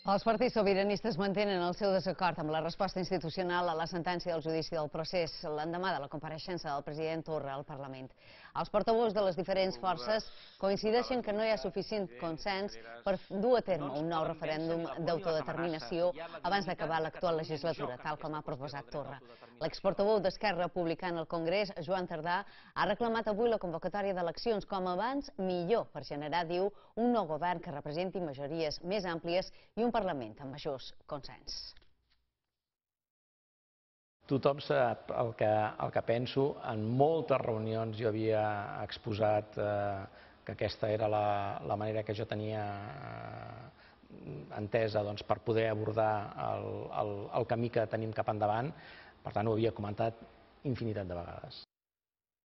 Els partits sobiranistes mantenen el seu desacord amb la resposta institucional a la sentència del judici del procés l'endemà de la compareixença del president Torra al Parlament. Els portaveus de les diferents forces coincideixen que no hi ha suficient consens per dur a terme un nou referèndum d'autodeterminació abans d'acabar l'actual legislatura, tal com ha proposat Torra. L'exportaveu d'Esquerra Republicana al Congrés, Joan Tardà, ha reclamat avui la convocatòria d'eleccions com abans millor per generar, diu, un nou govern que representi majories més àmplies i un Parlament amb majors consens. Tothom sap el que penso. En moltes reunions jo havia exposat que aquesta era la manera que jo tenia entesa per poder abordar el camí que tenim cap endavant. Per tant, ho havia comentat infinitat de vegades.